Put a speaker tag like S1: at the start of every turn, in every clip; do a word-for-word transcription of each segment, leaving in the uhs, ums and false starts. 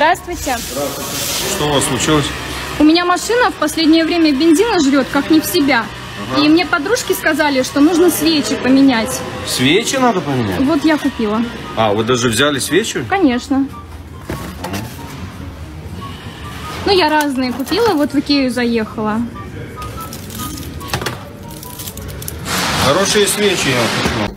S1: Здравствуйте.
S2: Здравствуйте. Что у вас случилось?
S1: У меня машина в последнее время бензина жрет, как не в себя. Ага. И мне подружки сказали, что нужно свечи поменять.
S2: Свечи надо поменять?
S1: Вот я купила.
S2: А, вы даже взяли свечи?
S1: Конечно. Ну, я разные купила, вот в Икею заехала.
S2: Хорошие свечи я хочу.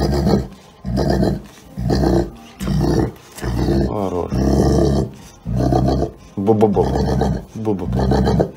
S2: Хорош. Бу-бу-бу. Бу-бу-бу.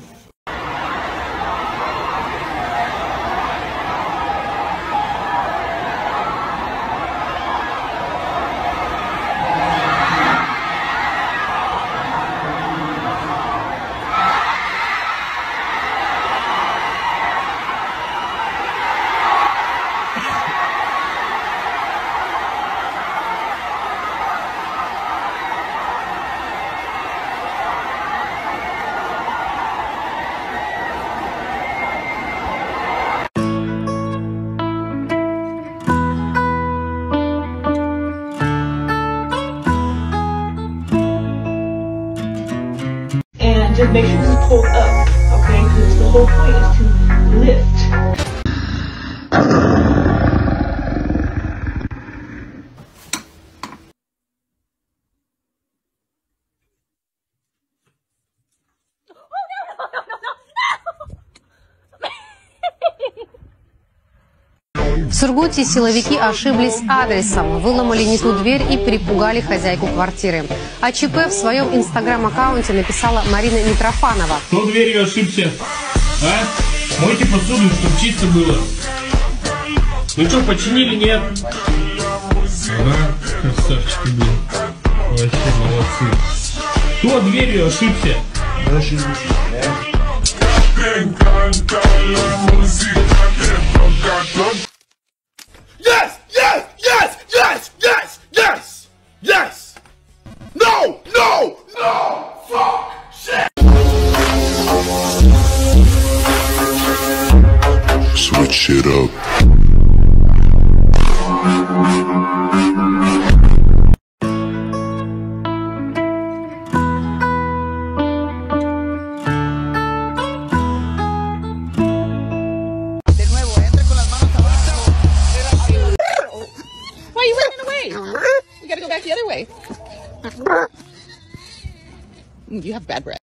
S3: Just make sure it's pulled up, okay? Because the whole point is to lift.
S4: В Сургуте силовики ошиблись адресом, выломали не ту дверь и перепугали хозяйку квартиры. О ЧП в своем инстаграм-аккаунте написала Марина Митрофанова.
S5: Кто дверью ошибся? А? Мойте посуду, чтобы чисто было. Ну что, починили, нет? Ага, красавчики, блин. Вообще молодцы. Кто дверью ошибся?
S6: Yes! Yes! Yes! Yes! Yes! Yes! Yes! No! No! No! Fuck! Shit! Switch it up.
S7: Why are you running away? You gotta go back the other way. You have bad breath.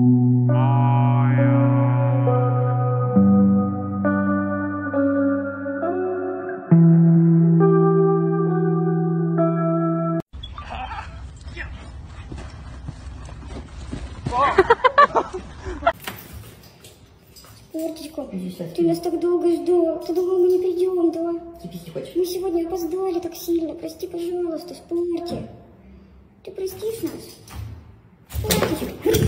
S8: Спортичка, ты нас так долго ждал. Ты думал, мы не придем, да? Мы сегодня опоздали так сильно. Прости, пожалуйста, Спорти. Ты простишь нас? Спортичка.